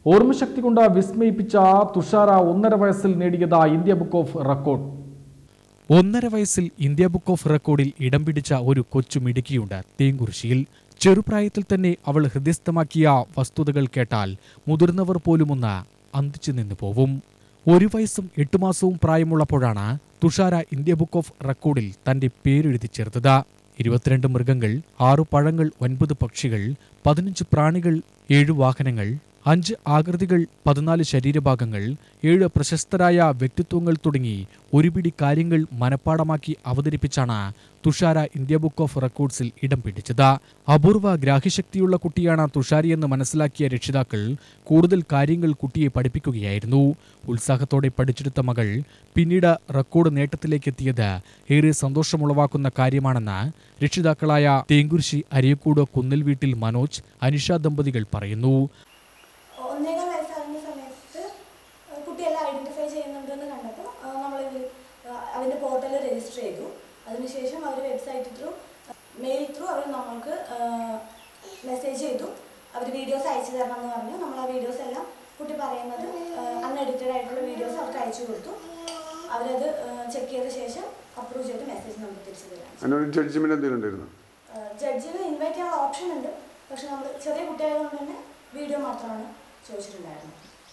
ഓർമ്മശക്തി കൊണ്ട് വിസ്മയിപ്പിച്ച തുഷാര 1.5 വയസ്സിൽ നേടിയത് ഇന്ത്യ ബുക്ക് ഓഫ് റെക്കോർഡ്. 1.5 വയസ്സിൽ ഇന്ത്യ ബുക്ക് ഓഫ് റെക്കോർഡിൽ ഇടം പിടിച്ച ഒരു കൊച്ചു മിടുക്കിയുണ്ട് തേങ്കുറിശ്ശിയിൽ. ചെറുപ്രായത്തിൽ തന്നെ അവൾ ഹൃദയസ്ഥമാക്കിയ വസ്തുതകൾ കേട്ടാൽ മുതിർന്നവർ പോലുമൊന്ന് അന്തിച്ചു നിന്നു പോവും. 1 വയസ്സും 8 മാസവും പ്രായമുള്ളപ്പോഴാണ് തുഷാര ഇന്ത്യ ബുക്ക് ഓഫ് റെക്കോർഡിൽ തന്റെ പേരെഴുതി ചേർത്തത്. 22 മൃഗങ്ങൾ, 6 പഴങ്ങൾ, 9 പക്ഷികൾ, 15 പ്രാണികൾ, 7 വാഹനങ്ങൾ, 5 ആകൃതികൾ, 14 ശരീരഭാഗങ്ങൾ, 7 പ്രശസ്തരായ വ്യക്തിത്വങ്ങൾ തുടങ്ങി ഒരുപിടി കാര്യങ്ങൾ മനഃപ്പാടമാക്കി അവതരിപ്പിച്ചാണ് തുഷാര ഇന്ത്യ ബുക്ക് ഓഫ് റെക്കോർഡ്സിൽ ഇടം പിടിച്ചത്. അപൂർവ ഗ്രാഹ്യശക്തിയുള്ള കുട്ടിയാണ് തുഷാരിയെന്ന് മനസ്സിലാക്കിയ രക്ഷിതാക്കൾ കൂടുതൽ കാര്യങ്ങൾ കുട്ടിയെ പഠിപ്പിക്കുകയായിരുന്നു. ഉത്സാഹത്തോടെ പഠിച്ചെടുത്ത മകൾ പിന്നീട് റെക്കോർഡ് നേട്ടത്തിലേക്കെത്തിയത് ഏറെ സന്തോഷമുളവാക്കുന്ന കാര്യമാണെന്ന് രക്ഷിതാക്കളായ തേങ്കുറിശ്ശി അരിയക്കോട് കുന്നൽ വീട്ടിൽ മനോജ്, അനിഷ ദമ്പതികൾ പറയുന്നു. 1.25 വയസ്സാകുന്ന സമയത്ത് കുട്ടിയെല്ലാം ഐഡൻറ്റിഫൈ ചെയ്യുന്നുണ്ടെന്ന് കണ്ടപ്പോൾ നമ്മൾ അതിൻ്റെ പോർട്ടലിൽ രജിസ്റ്റർ ചെയ്തു. അതിനുശേഷം അവർ വെബ്സൈറ്റ് ത്രൂ, മെയിൽ ത്രൂ അവർ നമ്മൾക്ക് മെസ്സേജ് ചെയ്തു. അവർ വീഡിയോസ് അയച്ചു തരണം എന്ന് പറഞ്ഞു. നമ്മൾ ആ വീഡിയോസ് എല്ലാം കുട്ടി പറയുന്നത് അൺഎഡിറ്റഡ് ആയിട്ടുള്ള വീഡിയോസ് അവർക്ക് അയച്ചു കൊടുത്തു. അവരത് ചെക്ക് ചെയ്ത ശേഷം അപ്രൂവ് ചെയ്ത് മെസ്സേജ് നമുക്ക് തിരിച്ചു തരാം. ജഡ്ജിന് ഇൻവൈറ്റ് ചെയ്യാനുള്ള ഓപ്ഷൻ ഉണ്ട്. പക്ഷെ നമ്മൾ ചെറിയ കുട്ടിയായതുകൊണ്ട് തന്നെ വീഡിയോ മാത്രമാണ് ചോദിച്ചിട്ടുണ്ടായിരുന്നത്.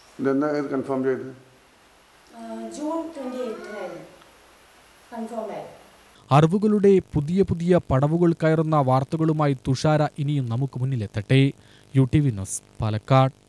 ജൂൺ 28 കൺഫേം ആയിരുന്നു. അറിവുകളുടെ പുതിയ പുതിയ പടവുകൾ കയറുന്ന വാർത്തകളുമായി തുഷാര ഇനിയും നമുക്ക് മുന്നിലെത്തട്ടെ. UTV news, Palakkad.